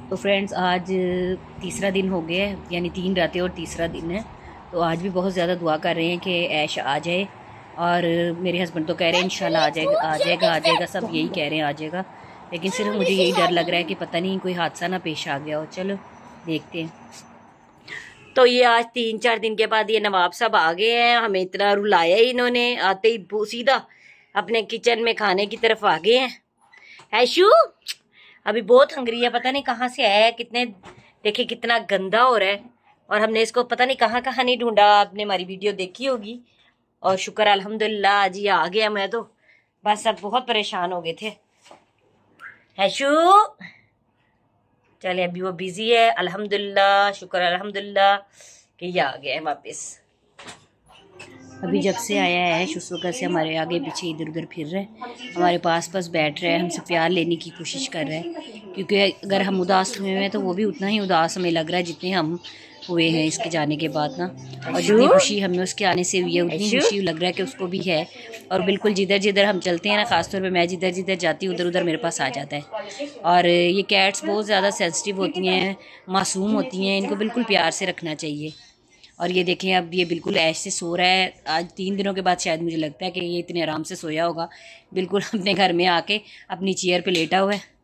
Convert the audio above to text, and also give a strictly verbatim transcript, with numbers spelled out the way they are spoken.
तो फ्रेंड्स आज तीसरा दिन हो गया है, यानी तीन रातें और तीसरा दिन है। तो आज भी बहुत ज़्यादा दुआ कर रहे हैं कि ऐश आ जाए, और मेरे हस्बैंड तो कह रहे हैं इंशाल्लाह आ जाएगा आ जाएगा आ जाएगा सब यही कह रहे हैं आ जाएगा। लेकिन सिर्फ मुझे यही डर लग रहा है कि पता नहीं कोई हादसा ना पेश आ गया हो। चलो देखते हैं। तो ये आज तीन चार दिन के बाद ये नवाब साहब आ गए हैं। हमें इतना रुलाया ही इन्होंने, आते ही सीधा अपने किचन में खाने की तरफ आ गए हैं। ऐशू अभी बहुत हंगरी है, पता नहीं कहाँ से आया है। कितने देखे कितना गंदा हो रहा है, और हमने इसको पता नहीं कहाँ कहाँ नहीं ढूंढा। आपने हमारी वीडियो देखी होगी, और शुक्र अल्हम्दुलिल्लाह आज ये आ गया। मैं तो बस अब बहुत परेशान हो गए थे। ऐशू चले अभी वो बिजी है, अल्हम्दुलिल्लाह शुक्र अल्हम्दुलिल्लाह कि ये आ गया है वापस। अभी जब से आया है उस वक्त से हमारे आगे पीछे इधर उधर फिर रहे हैं, हमारे पास पास बैठ रहे हैं, हमसे प्यार लेने की कोशिश कर रहे हैं। क्योंकि अगर हम उदास हुए हैं तो वो भी उतना ही उदास हमें लग रहा है जितने हम हुए हैं इसके जाने के बाद ना। और जितनी खुशी हमें उसके आने से हुई है उतनी खुशी लग रहा है कि उसको भी है। और बिल्कुल जिधर जिधर हम चलते हैं ना, ख़ासतौर पे मैं जिधर जिधर जाती हूँ उधर उधर मेरे पास आ जाता है। और ये कैट्स बहुत ज़्यादा सेंसिटिव होती हैं, मासूम होती हैं, इनको बिल्कुल प्यार से रखना चाहिए। और ये देखें अब ये बिल्कुल ऐश से सो रहा है। आज तीन दिनों के बाद शायद मुझे लगता है कि ये इतने आराम से सोया होगा। बिल्कुल अपने घर में आके अपनी चेयर पे लेटा हुआ है।